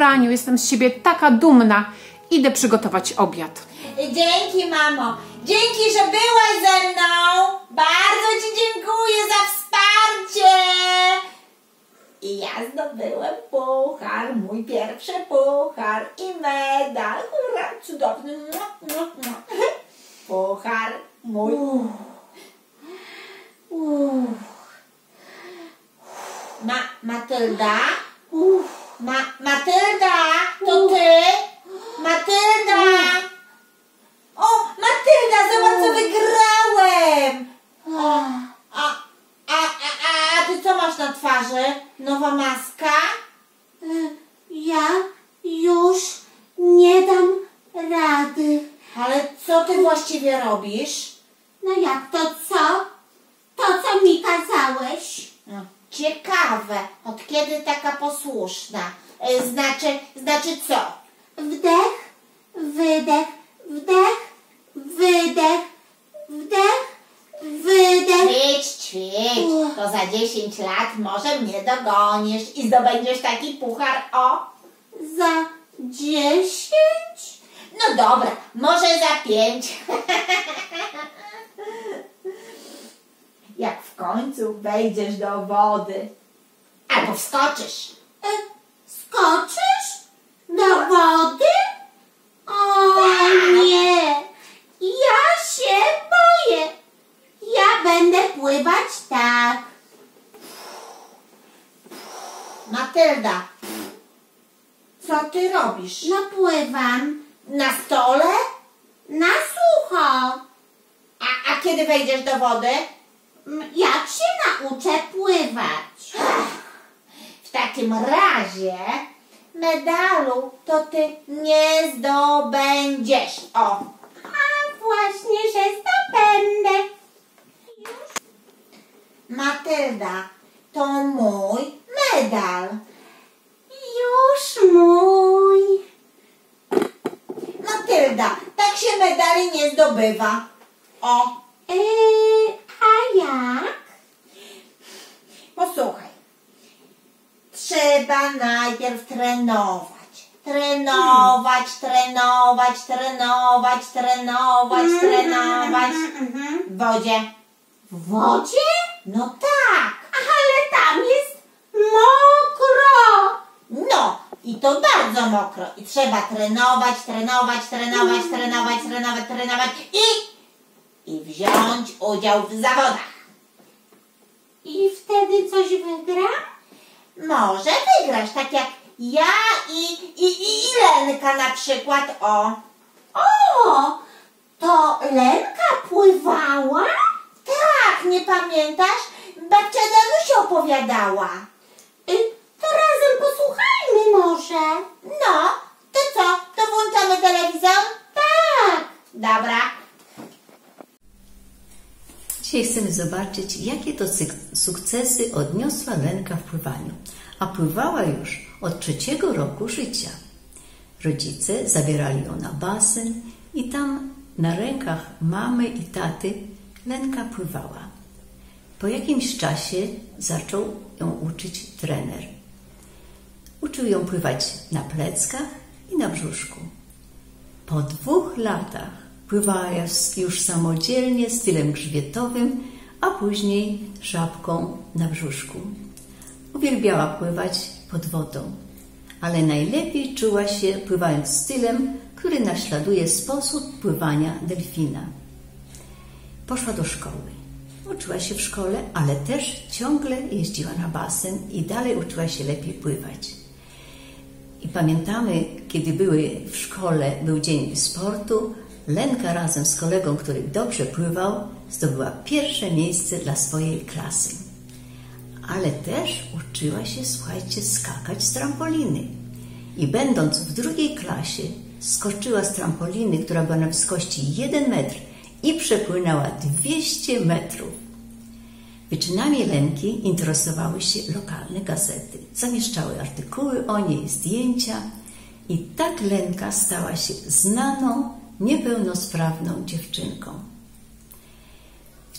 Franiu, jestem z siebie taka dumna. Idę przygotować obiad. Dzięki, mamo. Dzięki, że byłaś ze mną. Bardzo ci dziękuję za wsparcie. I ja zdobyłem puchar, mój pierwszy puchar i medal. Hurra, cudowny. Puchar mój. Matylda? Matylda, to ty? Matylda! O, Matylda, zobacz, co wygrałem! A ty co masz na twarzy? Nowa maska? Ja już nie dam rady. Ale co ty właściwie robisz? No jak to co? To, co mi kazałeś. No, ciekawe, od kiedy taka posłuszna? Znaczy co? Wdech, wydech, wdech, wydech, wdech, wydech. Ćwicz, to za 10 lat może mnie dogonisz i zdobędziesz taki puchar, o! Za 10? No dobra, może za 5. Jak w końcu wejdziesz do wody. Albo wskoczysz. Skoczysz? Do wody? O nie! Ja się boję. Ja będę pływać tak. Matylda, co ty robisz? No pływam. Na stole? Na sucho. A kiedy wejdziesz do wody? Jak się nauczę pływać? W takim razie medalu to ty nie zdobędziesz. O! A właśnie, że zdobędę. Matylda, to mój medal. Już mój. Matylda, tak się medali nie zdobywa. O! A jak? Posłuchaj. Trzeba najpierw trenować. Trenować. W wodzie. W wodzie? No tak. Ale tam jest mokro. No i to bardzo mokro. I trzeba trenować i wziąć udział w zawodach. I wtedy coś wygram? Może wygrasz, tak jak ja i Lenka na przykład, o. O, to Lenka pływała? Tak, nie pamiętasz? Babcia Danusia opowiadała. To razem posłuchajmy może. No, to co? To włączamy telewizor? Tak. Dobra. Dzisiaj chcemy zobaczyć, jakie to sukcesy odniosła Lenka w pływaniu. A pływała już od 3. roku życia. Rodzice zabierali ją na basen i tam na rękach mamy i taty Lenka pływała. Po jakimś czasie zaczął ją uczyć trener. Uczył ją pływać na pleckach i na brzuszku. Po 2 latach pływała już samodzielnie stylem grzbietowym, a później żabką na brzuszku. Uwielbiała pływać pod wodą, ale najlepiej czuła się pływając stylem, który naśladuje sposób pływania delfina. Poszła do szkoły. Uczyła się w szkole, ale też ciągle jeździła na basen i dalej uczyła się lepiej pływać. I pamiętamy, kiedy w szkole był dzień sportu, Lenka razem z kolegą, który dobrze pływał, zdobyła pierwsze miejsce dla swojej klasy. Ale też uczyła się, słuchajcie, skakać z trampoliny. I będąc w 2. klasie, skoczyła z trampoliny, która była na wysokości 1 metr i przepłynęła 200 metrów. Wyczynami Lenki interesowały się lokalne gazety. Zamieszczały artykuły o niej, zdjęcia i tak Lenka stała się znaną, niepełnosprawną dziewczynką. W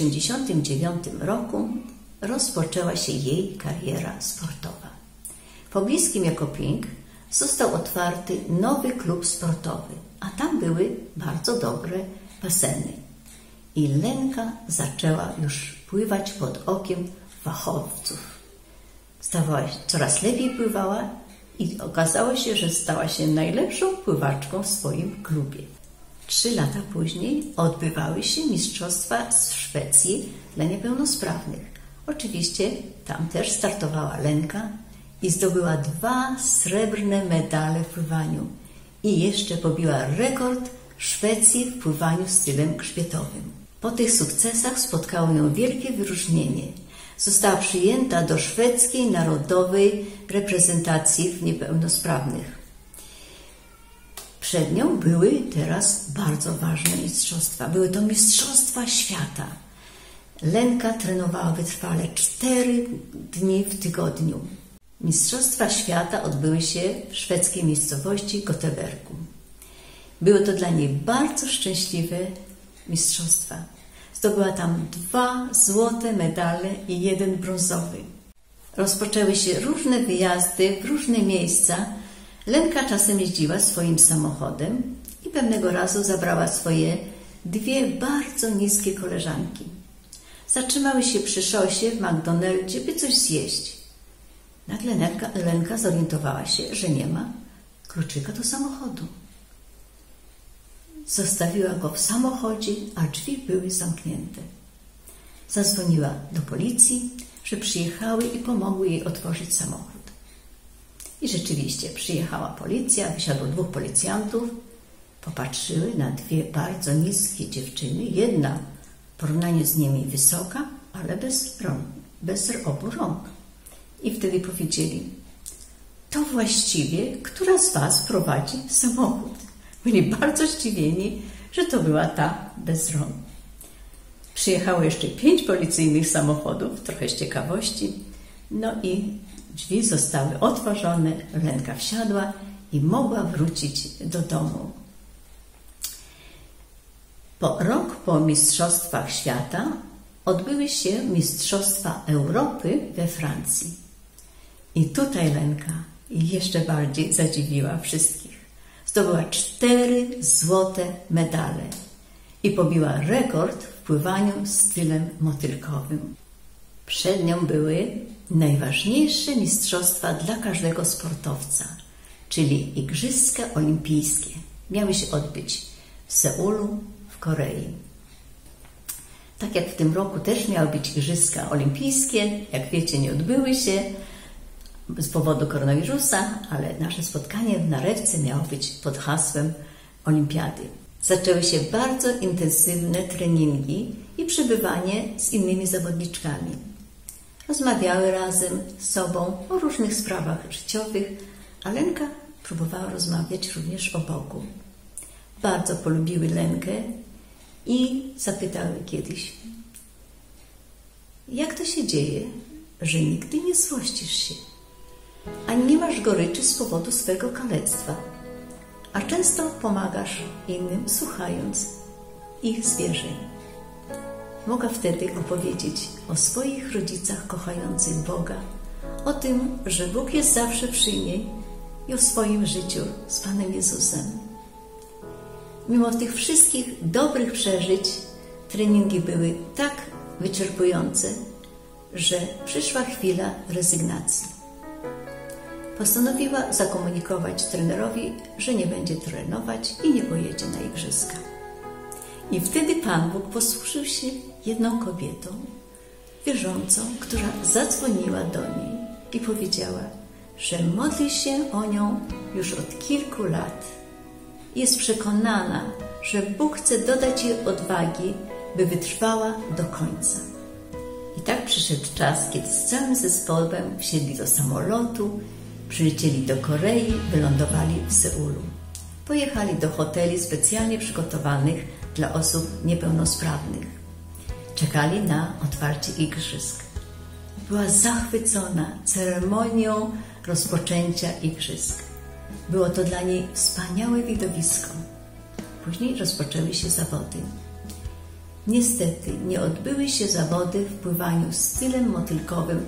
1989 roku rozpoczęła się jej kariera sportowa. W pobliskim Jekoping został otwarty nowy klub sportowy, a tam były bardzo dobre baseny. I Lenka zaczęła już pływać pod okiem fachowców. Coraz lepiej pływała i okazało się, że stała się najlepszą pływaczką w swoim klubie. 3 lata później odbywały się mistrzostwa z Szwecji dla niepełnosprawnych. Oczywiście tam też startowała Lenka i zdobyła 2 srebrne medale w pływaniu i jeszcze pobiła rekord Szwecji w pływaniu stylem grzbietowym. Po tych sukcesach spotkało ją wielkie wyróżnienie. Została przyjęta do szwedzkiej narodowej reprezentacji niepełnosprawnych. Przed nią były teraz bardzo ważne mistrzostwa. Były to mistrzostwa świata. Lenka trenowała wytrwale 4 dni w tygodniu. Mistrzostwa świata odbyły się w szwedzkiej miejscowości Göteborgu. Były to dla niej bardzo szczęśliwe mistrzostwa. Zdobyła tam 2 złote medale i 1 brązowy. Rozpoczęły się różne wyjazdy w różne miejsca. Lenka czasem jeździła swoim samochodem i pewnego razu zabrała swoje 2 bardzo niskie koleżanki. Zatrzymały się przy szosie w McDonaldzie, by coś zjeść. Nagle Lenka zorientowała się, że nie ma kluczyka do samochodu. Zostawiła go w samochodzie, a drzwi były zamknięte. Zadzwoniła do policji, że przyjechały i pomogły jej otworzyć samochód. I rzeczywiście przyjechała policja, wysiadło 2 policjantów, popatrzyły na 2 bardzo niskie dziewczyny, jedna w porównaniu z nimi wysoka, ale bez obu rąk. I wtedy powiedzieli: to właściwie, która z was prowadzi samochód? Byli bardzo zdziwieni, że to była ta bez rąk. Przyjechało jeszcze 5 policyjnych samochodów, trochę z ciekawości, no i drzwi zostały otworzone, Lenka wsiadła i mogła wrócić do domu. Rok po mistrzostwach świata odbyły się mistrzostwa Europy we Francji. I tutaj Lenka jeszcze bardziej zadziwiła wszystkich. Zdobyła 4 złote medale i pobiła rekord w pływaniu stylem motylkowym. Przed nią były najważniejsze mistrzostwa dla każdego sportowca, czyli Igrzyska Olimpijskie. Miały się odbyć w Seulu, w Korei. Tak jak w tym roku też miały być Igrzyska Olimpijskie, jak wiecie, nie odbyły się z powodu koronawirusa, ale nasze spotkanie w Narewce miało być pod hasłem Olimpiady. Zaczęły się bardzo intensywne treningi i przebywanie z innymi zawodniczkami. Rozmawiały razem z sobą o różnych sprawach życiowych, a Lenka próbowała rozmawiać również o Bogu. Bardzo polubiły Lenkę i zapytały kiedyś: jak to się dzieje, że nigdy nie złościsz się, ani nie masz goryczy z powodu swego kalectwa, a często pomagasz innym, słuchając ich zwierzeń? Mogła wtedy opowiedzieć o swoich rodzicach kochających Boga, o tym, że Bóg jest zawsze przy niej i o swoim życiu z Panem Jezusem. Mimo tych wszystkich dobrych przeżyć, treningi były tak wyczerpujące, że przyszła chwila rezygnacji. Postanowiła zakomunikować trenerowi, że nie będzie trenować i nie pojedzie na igrzyska. I wtedy Pan Bóg posłużył się jedną kobietą, wierzącą, która zadzwoniła do niej i powiedziała, że modli się o nią już od kilku lat. Jest przekonana, że Bóg chce dodać jej odwagi, by wytrwała do końca. I tak przyszedł czas, kiedy z całym zespołem wsiedli do samolotu, przylecieli do Korei, wylądowali w Seulu. Pojechali do hoteli specjalnie przygotowanych dla osób niepełnosprawnych. Czekali na otwarcie igrzysk. Była zachwycona ceremonią rozpoczęcia igrzysk. Było to dla niej wspaniałe widowisko. Później rozpoczęły się zawody. Niestety nie odbyły się zawody w pływaniu stylem motylkowym w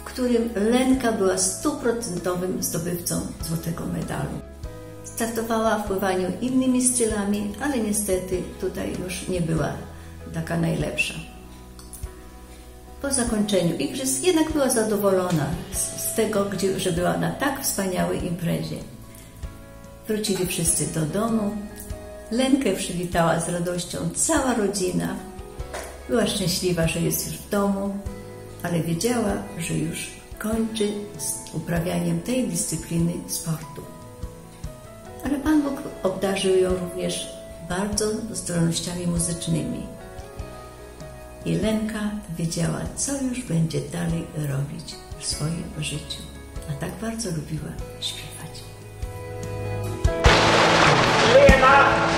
w którym Lenka była 100% zdobywcą złotego medalu. Startowała w pływaniu innymi stylami, ale niestety tutaj już nie była taka najlepsza. Po zakończeniu igrzysk jednak była zadowolona z tego, że była na tak wspaniałej imprezie. Wrócili wszyscy do domu. Lenkę przywitała z radością cała rodzina. Była szczęśliwa, że jest już w domu, ale wiedziała, że już kończy z uprawianiem tej dyscypliny sportu. Ale Pan Bóg obdarzył ją również bardzo zdolnościami muzycznymi. I Lenka wiedziała, co już będzie dalej robić w swoim życiu. A tak bardzo lubiła śpiewać. Lena!